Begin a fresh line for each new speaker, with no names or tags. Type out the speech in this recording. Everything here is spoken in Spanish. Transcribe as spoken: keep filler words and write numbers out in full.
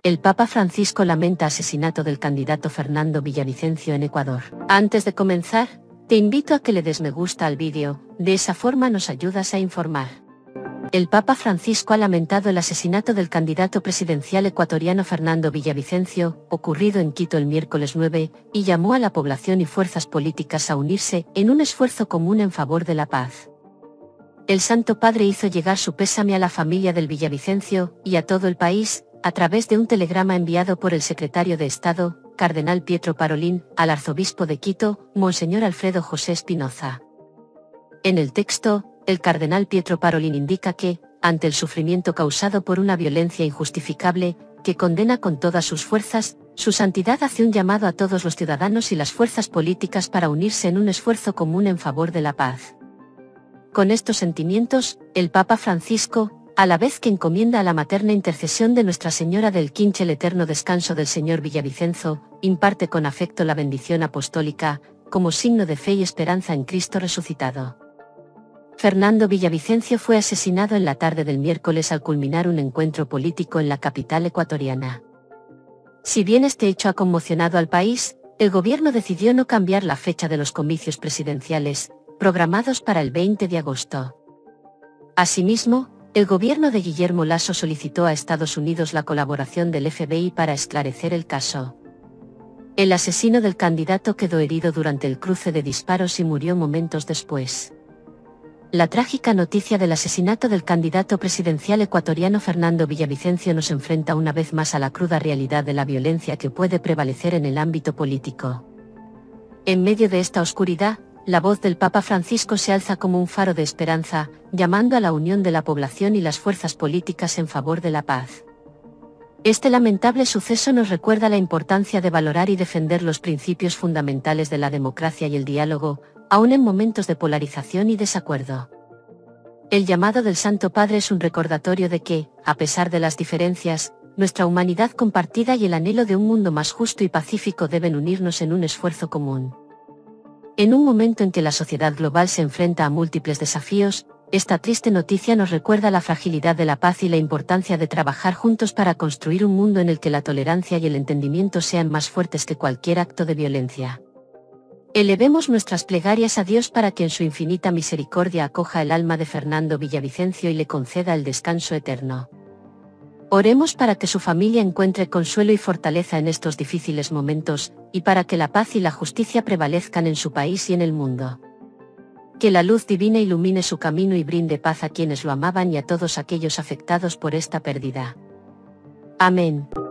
El Papa Francisco lamenta asesinato del candidato Fernando Villavicencio en Ecuador. Antes de comenzar, te invito a que le des me gusta al vídeo, de esa forma nos ayudas a informar. El Papa Francisco ha lamentado el asesinato del candidato presidencial ecuatoriano Fernando Villavicencio, ocurrido en Quito el miércoles nueve, y llamó a la población y fuerzas políticas a unirse en un esfuerzo común en favor de la paz. El Santo Padre hizo llegar su pésame a la familia del Villavicencio y a todo el país, a través de un telegrama enviado por el secretario de Estado, Cardenal Pietro Parolin, al arzobispo de Quito, Monseñor Alfredo José Espinoza. En el texto, el cardenal Pietro Parolin indica que, ante el sufrimiento causado por una violencia injustificable, que condena con todas sus fuerzas, su santidad hace un llamado a todos los ciudadanos y las fuerzas políticas para unirse en un esfuerzo común en favor de la paz. Con estos sentimientos, el Papa Francisco, a la vez que encomienda a la materna intercesión de Nuestra Señora del Quinche el eterno descanso del Señor Villavicencio, imparte con afecto la bendición apostólica, como signo de fe y esperanza en Cristo resucitado. Fernando Villavicencio fue asesinado en la tarde del miércoles al culminar un encuentro político en la capital ecuatoriana. Si bien este hecho ha conmocionado al país, el gobierno decidió no cambiar la fecha de los comicios presidenciales, programados para el veinte de agosto. Asimismo, el gobierno de Guillermo Lasso solicitó a Estados Unidos la colaboración del F B I para esclarecer el caso. El asesino del candidato quedó herido durante el cruce de disparos y murió momentos después. La trágica noticia del asesinato del candidato presidencial ecuatoriano Fernando Villavicencio nos enfrenta una vez más a la cruda realidad de la violencia que puede prevalecer en el ámbito político. En medio de esta oscuridad, la voz del Papa Francisco se alza como un faro de esperanza, llamando a la unión de la población y las fuerzas políticas en favor de la paz. Este lamentable suceso nos recuerda la importancia de valorar y defender los principios fundamentales de la democracia y el diálogo, aun en momentos de polarización y desacuerdo. El llamado del Santo Padre es un recordatorio de que, a pesar de las diferencias, nuestra humanidad compartida y el anhelo de un mundo más justo y pacífico deben unirnos en un esfuerzo común. En un momento en que la sociedad global se enfrenta a múltiples desafíos, esta triste noticia nos recuerda la fragilidad de la paz y la importancia de trabajar juntos para construir un mundo en el que la tolerancia y el entendimiento sean más fuertes que cualquier acto de violencia. Elevemos nuestras plegarias a Dios para que en su infinita misericordia acoja el alma de Fernando Villavicencio y le conceda el descanso eterno. Oremos para que su familia encuentre consuelo y fortaleza en estos difíciles momentos, y para que la paz y la justicia prevalezcan en su país y en el mundo. Que la luz divina ilumine su camino y brinde paz a quienes lo amaban y a todos aquellos afectados por esta pérdida. Amén.